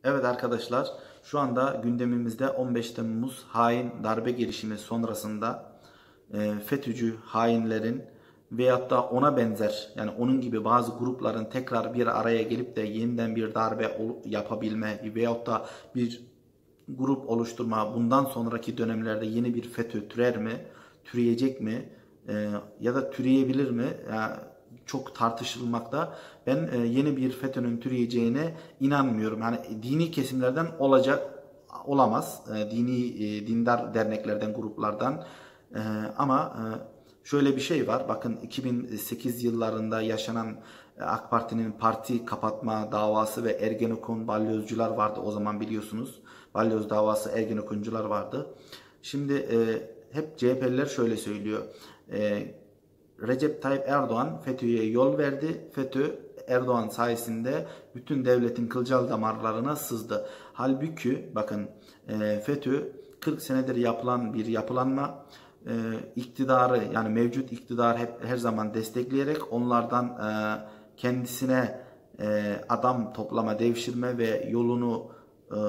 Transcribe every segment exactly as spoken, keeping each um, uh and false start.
Evet arkadaşlar, şu anda gündemimizde on beş Temmuz hain darbe girişimi sonrasında e, FETÖ'cü hainlerin veyahut da ona benzer, yani onun gibi bazı grupların tekrar bir araya gelip de yeniden bir darbe yapabilme veyahut da bir grup oluşturma, bundan sonraki dönemlerde yeni bir FETÖ türer mi, türeyecek mi, e, ya da türeyebilir mi? Yani çok tartışılmakta. Ben e, yeni bir FETÖ'nün türeyeceğine inanmıyorum. Yani dini kesimlerden olacak, olamaz. E, dini, e, dindar derneklerden, gruplardan. E, ama e, şöyle bir şey var. Bakın iki bin sekiz yıllarında yaşanan AK Parti'nin parti kapatma davası ve Ergenekon balyozcular vardı. O zaman biliyorsunuz. Balyoz davası, Ergenekoncular vardı. Şimdi e, hep C H P'liler şöyle söylüyor. E, Recep Tayyip Erdoğan FETÖ'ye yol verdi. FETÖ Erdoğan sayesinde bütün devletin kılcal damarlarına sızdı. Halbuki bakın e, FETÖ kırk senedir yapılan bir yapılanma. E, iktidarı, yani mevcut iktidar hep her zaman destekleyerek onlardan e, kendisine e, adam toplama, devşirme ve yolunu e,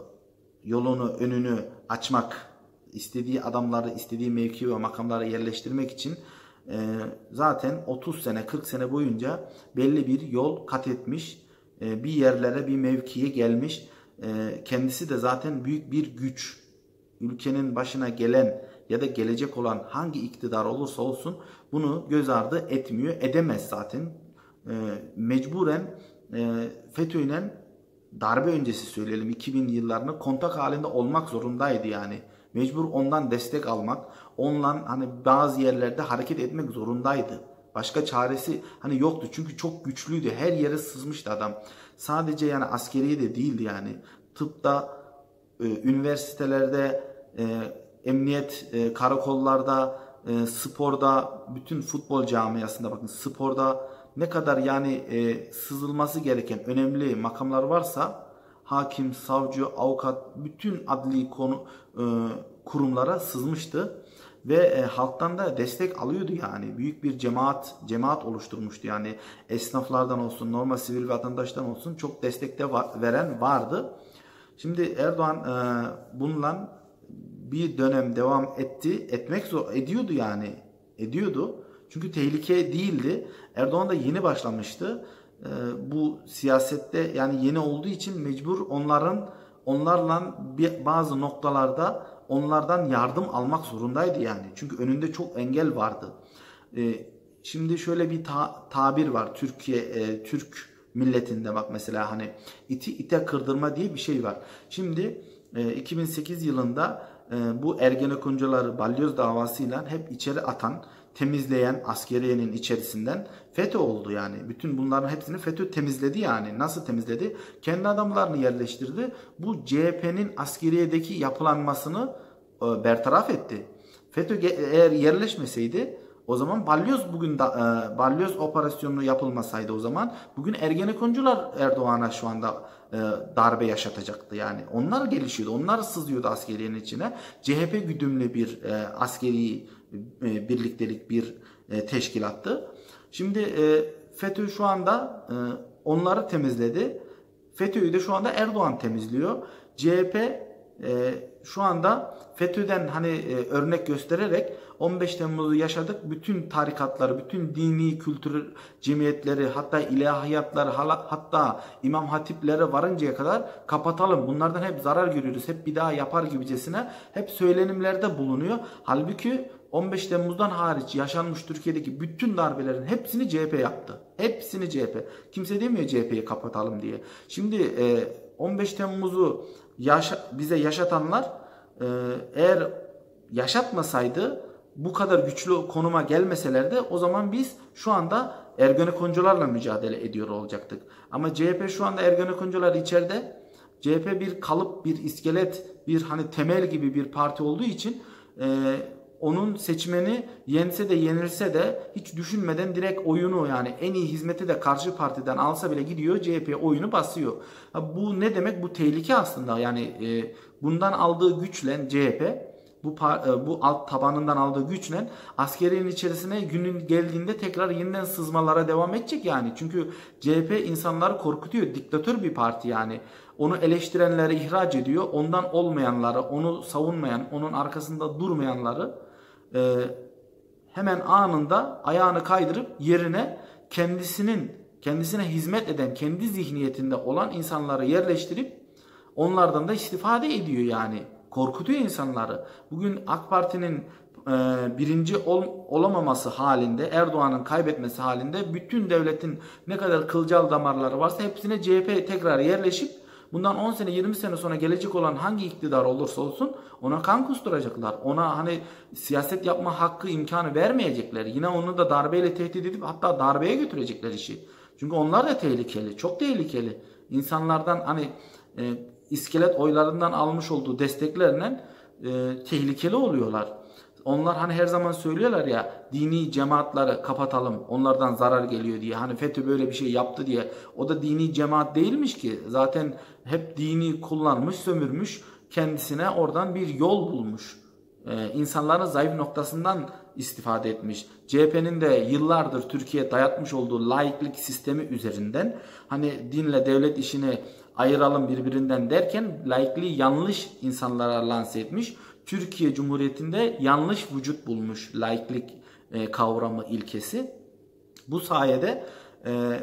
yolunu, önünü açmak, istediği adamları, istediği mevki ve makamlara yerleştirmek için e, zaten otuz sene, kırk sene boyunca belli bir yol kat etmiş, e, bir yerlere, bir mevkiye gelmiş. E, kendisi de zaten büyük bir güç. Ülkenin başına gelen ya da gelecek olan hangi iktidar olursa olsun bunu göz ardı etmiyor, edemez zaten. E, mecburen e, FETÖ'yle darbe öncesi söyleyelim iki bin yıllarını kontak halinde olmak zorundaydı yani. Mecbur ondan destek almak, ondan hani bazı yerlerde hareket etmek zorundaydı. Başka çaresi hani yoktu çünkü çok güçlüydü. Her yere sızmıştı adam. Sadece yani askeriye de değildi yani. Tıpta, e, üniversitelerde, e, emniyet, e, karakollarda, e, sporda, bütün futbol camiasında bakın sporda ne kadar yani e, sızılması gereken önemli makamlar varsa hakim, savcı, avukat, bütün adli konu e, kurumlara sızmıştı ve e, halktan da destek alıyordu yani. Büyük bir cemaat cemaat oluşturmuştu yani. Esnaflardan olsun, normal sivil vatandaştan olsun çok destekte var, veren vardı. Şimdi Erdoğan e, bununla bir dönem devam etti, etmek zor ediyordu yani. Ediyordu. Çünkü tehlike değildi. Erdoğan da yeni başlamıştı. Ee, bu siyasette yani yeni olduğu için mecbur onların onlarla bir, bazı noktalarda onlardan yardım almak zorundaydı yani. Çünkü önünde çok engel vardı. Ee, şimdi şöyle bir ta, tabir var. Türkiye e, Türk milletinde bak mesela hani iti ite kırdırma diye bir şey var. Şimdi e, iki bin sekiz yılında e, bu Ergenekoncuları balyoz davasıyla hep içeri atan, temizleyen askeriyenin içerisinden FETÖ oldu yani. Bütün bunların hepsini FETÖ temizledi yani. Nasıl temizledi? Kendi adamlarını yerleştirdi. Bu C H P'nin askeriyedeki yapılanmasını e, bertaraf etti. FETÖ eğer yerleşmeseydi o zaman balyoz bugün da, e, balyoz operasyonu yapılmasaydı o zaman bugün Ergenekoncular Erdoğan'a şu anda e, darbe yaşatacaktı yani. Onlar gelişiyordu. Onlar sızıyordu askeriyenin içine. C H P güdümlü bir e, askeri e, birliktelik bir e, teşkilattı. Şimdi e, FETÖ şu anda e, onları temizledi. FETÖ'yü de şu anda Erdoğan temizliyor. C H P e, şu anda FETÖ'den hani e, örnek göstererek on beş Temmuz'u yaşadık. Bütün tarikatları, bütün dini kültür cemiyetleri, hatta ilahiyatları, hatta imam hatiplere varıncaya kadar kapatalım. Bunlardan hep zarar görüyoruz. Hep bir daha yapar gibicesine hep söylenimlerde bulunuyor. Halbuki on beş Temmuz'dan hariç yaşanmış Türkiye'deki bütün darbelerin hepsini C H P yaptı. Hepsini C H P. Kimse demiyor C H P'yi kapatalım diye. Şimdi e, on beş Temmuz'u yaşa, bize yaşatanlar e, eğer yaşatmasaydı, bu kadar güçlü konuma gelmeselerdi o zaman biz şu anda Ergenekoncularla mücadele ediyor olacaktık. Ama C H P şu anda Ergenekoncular içeride. C H P bir kalıp, bir iskelet, bir hani temel gibi bir parti olduğu için e, onun seçmeni yense de yenilse de hiç düşünmeden direkt oyunu, yani en iyi hizmeti de karşı partiden alsa bile gidiyor C H P oyunu basıyor. Bu ne demek? Bu tehlike aslında. Yani e, bundan aldığı güçle C H P bu bu alt tabanından aldığı güçle askerinin içerisine günün geldiğinde tekrar yeniden sızmalara devam edecek yani. Çünkü C H P insanları korkutuyor. Diktatör bir parti yani. Onu eleştirenleri ihraç ediyor. Ondan olmayanları, onu savunmayan, onun arkasında durmayanları e, hemen anında ayağını kaydırıp yerine kendisinin kendisine hizmet eden, kendi zihniyetinde olan insanları yerleştirip onlardan da istifade ediyor yani. Korkutuyor insanları. Bugün AK Parti'nin e, birinci ol, olamaması halinde, Erdoğan'ın kaybetmesi halinde bütün devletin ne kadar kılcal damarları varsa hepsine C H P tekrar yerleşip bundan on sene yirmi sene sonra gelecek olan hangi iktidar olursa olsun ona kan kusturacaklar. Ona hani siyaset yapma hakkı, imkanı vermeyecekler. Yine onu da darbeyle tehdit edip hatta darbeye götürecekler işi. Çünkü onlar da tehlikeli. Çok tehlikeli. İnsanlardan hani e, iskelet oylarından almış olduğu desteklerle e, tehlikeli oluyorlar. Onlar hani her zaman söylüyorlar ya, dini cemaatleri kapatalım, onlardan zarar geliyor diye. Hani FETÖ böyle bir şey yaptı diye. O da dini cemaat değilmiş ki. Zaten hep dini kullanmış, sömürmüş. Kendisine oradan bir yol bulmuş. Ee, insanların zayıf noktasından istifade etmiş. C H P'nin de yıllardır Türkiye dayatmış olduğu laiklik sistemi üzerinden hani dinle devlet işini ayıralım birbirinden derken laikliği yanlış insanlara lanse etmiş. Türkiye Cumhuriyeti'nde yanlış vücut bulmuş laiklik e, kavramı, ilkesi. Bu sayede e,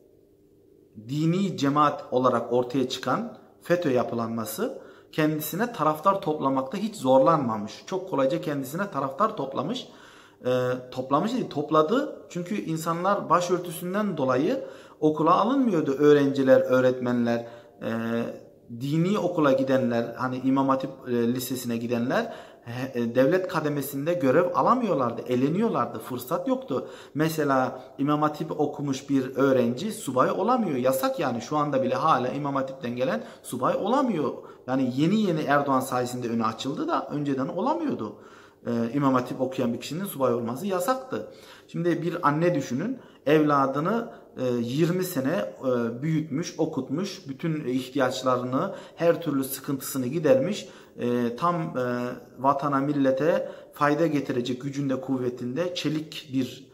dini cemaat olarak ortaya çıkan FETÖ yapılanması kendisine taraftar toplamakta hiç zorlanmamış. Çok kolayca kendisine taraftar toplamış. E, toplamış değil, topladı. Çünkü insanlar başörtüsünden dolayı okula alınmıyordu. Öğrenciler, öğretmenler, e, dini okula gidenler, hani İmam Hatip e, Lisesi'ne gidenler e, devlet kademesinde görev alamıyorlardı, eleniyorlardı, fırsat yoktu. Mesela İmam Hatip okumuş bir öğrenci subay olamıyor, yasak yani. Şu anda bile hala İmam Hatip'ten gelen subay olamıyor. Yani yeni yeni Erdoğan sayesinde önü açıldı da önceden olamıyordu. E, İmam Hatip okuyan bir kişinin subay olması yasaktı. Şimdi bir anne düşünün, evladını yirmi sene büyütmüş, okutmuş, bütün ihtiyaçlarını, her türlü sıkıntısını gidermiş, tam vatana, millete fayda getirecek gücünde, kuvvetinde, çelik bir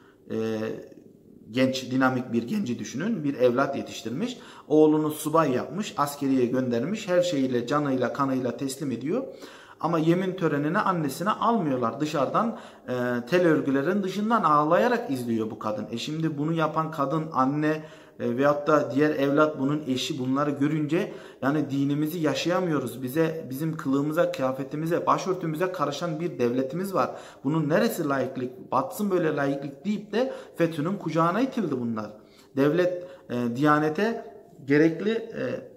genç, dinamik bir genci düşünün, bir evlat yetiştirmiş, oğlunu subay yapmış, askeriye göndermiş, her şeyiyle, canıyla, kanıyla teslim ediyor. Ama yemin törenine annesine almıyorlar. Dışarıdan e, tel örgülerin dışından ağlayarak izliyor bu kadın. E şimdi bunu yapan kadın, anne e, veyahut da diğer evlat, bunun eşi, bunları görünce yani dinimizi yaşayamıyoruz. Bize, bizim kılığımıza, kıyafetimize, başörtümüze karışan bir devletimiz var. Bunun neresi laiklik? Batsın böyle laiklik deyip de FETÖ'nün kucağına itildi bunlar. Devlet e, Diyanete gerekli e,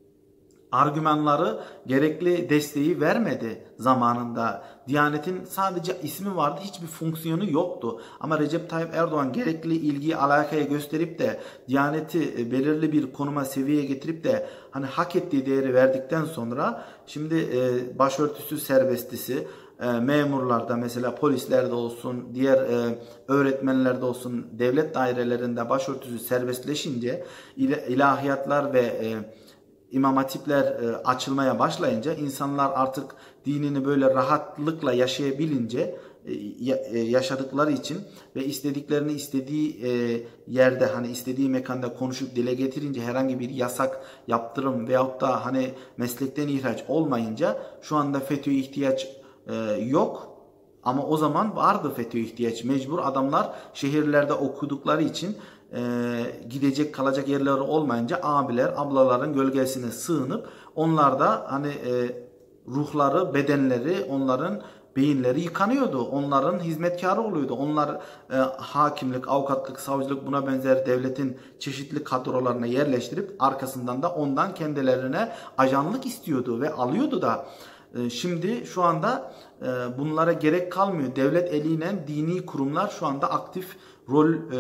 argümanları, gerekli desteği vermedi zamanında. Diyanet'in sadece ismi vardı, hiçbir fonksiyonu yoktu. Ama Recep Tayyip Erdoğan gerekli ilgiyi, alakaya gösterip de Diyanet'i belirli bir konuma, seviyeye getirip de hani hak ettiği değeri verdikten sonra şimdi e, başörtüsü serbestisi, e, memurlarda, mesela polislerde olsun, diğer e, öğretmenlerde olsun, devlet dairelerinde başörtüsü serbestleşince, il ilahiyatlar ve e, İmam Hatipler e, açılmaya başlayınca, insanlar artık dinini böyle rahatlıkla yaşayabilince, e, e, yaşadıkları için ve istediklerini istediği e, yerde, hani istediği mekanda konuşup dile getirince, herhangi bir yasak, yaptırım veyahut da hani meslekten ihraç olmayınca şu anda FETÖ'ye ihtiyaç e, yok. Ama o zaman vardı FETÖ'ye ihtiyaç. Mecbur adamlar şehirlerde okudukları için e, gidecek kalacak yerleri olmayınca abiler, ablaların gölgesine sığınıp onlar da hani e, ruhları, bedenleri, onların beyinleri yıkanıyordu. Onların hizmetkarı oluyordu. Onlar e, hakimlik, avukatlık, savcılık, buna benzer devletin çeşitli kadrolarına yerleştirip arkasından da ondan kendilerine ajanlık istiyordu ve alıyordu da. Şimdi şu anda bunlara gerek kalmıyor. Devlet eliyle dini kurumlar şu anda aktif rol e,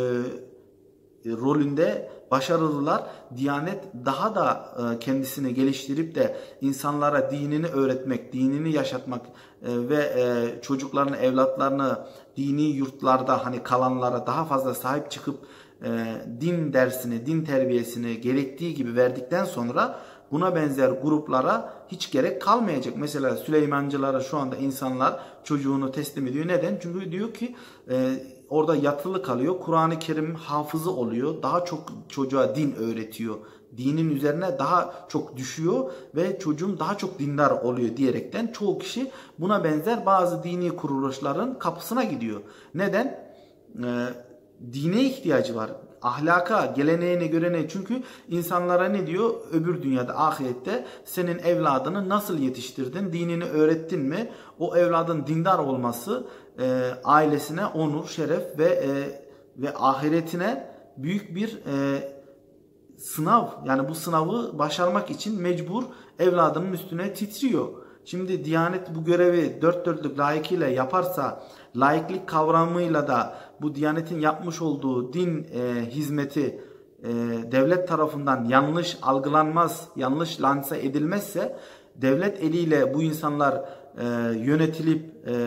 rolünde başarılılar. Diyanet daha da e, kendisini geliştirip de insanlara dinini öğretmek, dinini yaşatmak e, ve e, çocuklarını, evlatlarını dini yurtlarda hani kalanlara daha fazla sahip çıkıp e, din dersini, din terbiyesini gerektiği gibi verdikten sonra buna benzer gruplara hiç gerek kalmayacak. Mesela Süleymancılara şu anda insanlar çocuğunu teslim ediyor. Neden? Çünkü diyor ki e, orada yatılı kalıyor. Kur'an-ı Kerim hafızı oluyor. Daha çok çocuğa din öğretiyor. Dinin üzerine daha çok düşüyor ve çocuğum daha çok dindar oluyor diyerekten çoğu kişi buna benzer bazı dini kuruluşların kapısına gidiyor. Neden? Ee, dine ihtiyacı var. Ahlaka, geleneğine, göreneğine. Çünkü insanlara ne diyor? Öbür dünyada, ahirette senin evladını nasıl yetiştirdin? Dinini öğrettin mi? O evladın dindar olması e, ailesine onur, şeref ve e, ve ahiretine büyük bir e, sınav. Yani bu sınavı başarmak için mecbur evladının üstüne titriyor. Şimdi Diyanet bu görevi dört dörtlük layıkıyla yaparsa, laiklik kavramıyla da bu Diyanet'in yapmış olduğu din e, hizmeti e, devlet tarafından yanlış algılanmaz, yanlış lanse edilmezse, devlet eliyle bu insanlar e, yönetilip e,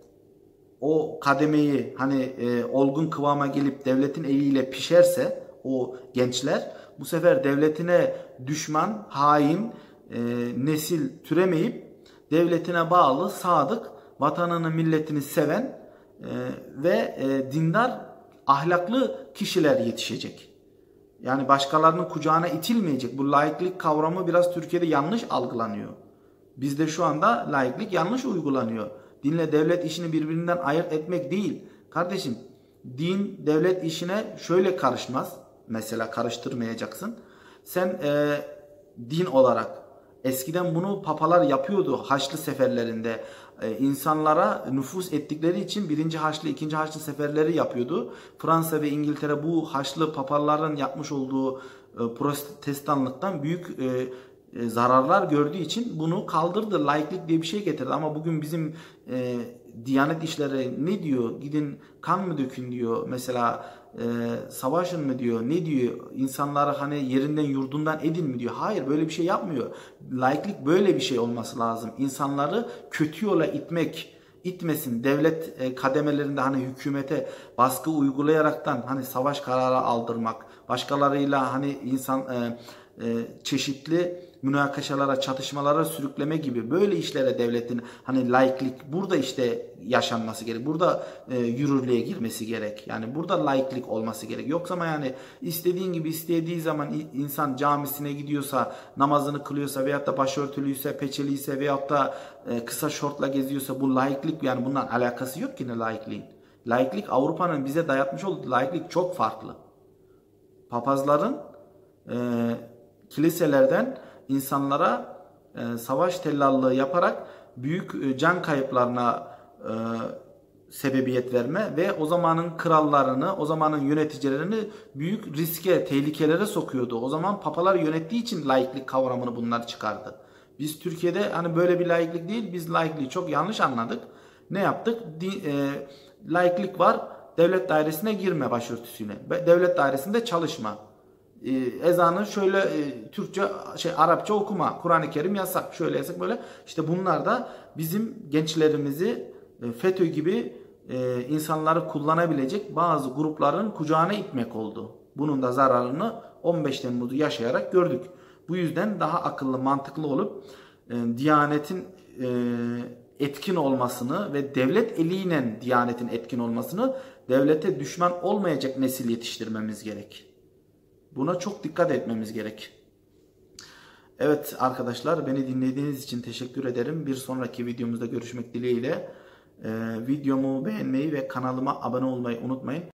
o kademeyi hani e, olgun kıvama gelip devletin eliyle pişerse o gençler, bu sefer devletine düşman, hain e, nesil türemeyip devletine bağlı, sadık, vatanını, milletini seven e, ve e, dindar, ahlaklı kişiler yetişecek. Yani başkalarının kucağına itilmeyecek. Bu laiklik kavramı biraz Türkiye'de yanlış algılanıyor. Bizde şu anda laiklik yanlış uygulanıyor. Dinle devlet işini birbirinden ayırt etmek değil. Kardeşim, din devlet işine şöyle karışmaz. Mesela karıştırmayacaksın. Sen e, din olarak eskiden bunu papalar yapıyordu Haçlı seferlerinde. E, insanlara nüfuz ettikleri için birinci Haçlı, ikinci Haçlı seferleri yapıyordu. Fransa ve İngiltere bu Haçlı papaların yapmış olduğu e, protestanlıktan büyük e, e, zararlar gördüğü için bunu kaldırdı. Laiklik diye bir şey getirdi. Ama bugün bizim e, Diyanet işleri ne diyor? Gidin kan mı dökün diyor. Mesela e, savaşın mı diyor. Ne diyor? İnsanları hani yerinden yurdundan edin mi diyor. Hayır, böyle bir şey yapmıyor. Laiklik böyle bir şey olması lazım. İnsanları kötü yola itmek, itmesin. Devlet e, kademelerinde hani hükümete baskı uygulayaraktan hani savaş kararı aldırmak, başkalarıyla hani insan e, e, çeşitli münakaşalara, çatışmalara sürükleme gibi böyle işlere devletin hani laiklik burada işte yaşanması gerek. Burada e, yürürlüğe girmesi gerek. Yani burada laiklik olması gerek. Yoksa ama yani istediğin gibi istediği zaman insan camisine gidiyorsa, namazını kılıyorsa veyahut da başörtülüyse, peçeliyse veyahut da e, kısa şortla geziyorsa bu laiklik, yani bundan alakası yok ki ne laikliğin. Laiklik Avrupa'nın bize dayatmış olduğu laiklik çok farklı. Papazların e, kiliselerden insanlara e, savaş tellallığı yaparak büyük e, can kayıplarına e, sebebiyet verme ve o zamanın krallarını, o zamanın yöneticilerini büyük riske, tehlikelere sokuyordu. O zaman papalar yönettiği için laiklik kavramını bunlar çıkardı. Biz Türkiye'de hani böyle bir laiklik değil, biz laikliği çok yanlış anladık. Ne yaptık? Di, e, laiklik var, devlet dairesine girme başörtüsüyle. Devlet dairesinde çalışma. Ezanı şöyle e, Türkçe, şey Arapça okuma, Kur'an-ı Kerim yasak, şöyle yasak, böyle. İşte bunlar da bizim gençlerimizi e, FETÖ gibi e, insanları kullanabilecek bazı grupların kucağına itmek oldu. Bunun da zararını on beş Temmuz'u yaşayarak gördük. Bu yüzden daha akıllı, mantıklı olup e, Diyanet'in e, etkin olmasını ve devlet eliyle Diyanet'in etkin olmasını, devlete düşman olmayacak nesil yetiştirmemiz gerek. Buna çok dikkat etmemiz gerek. Evet arkadaşlar, beni dinlediğiniz için teşekkür ederim. Bir sonraki videomuzda görüşmek dileğiyle. Ee, videomu beğenmeyi ve kanalıma abone olmayı unutmayın.